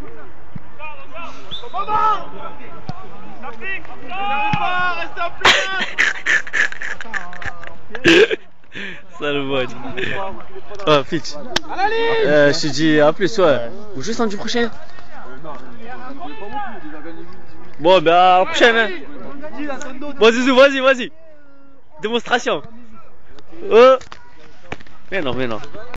Ça le voit. Oh, Fitch. Je te dis à plus, ouais. Ou juste samedi prochain. Bon, ben à la prochaine. Hein. Bon, Zizou, vas-y. Démonstration. Oh. Mais non.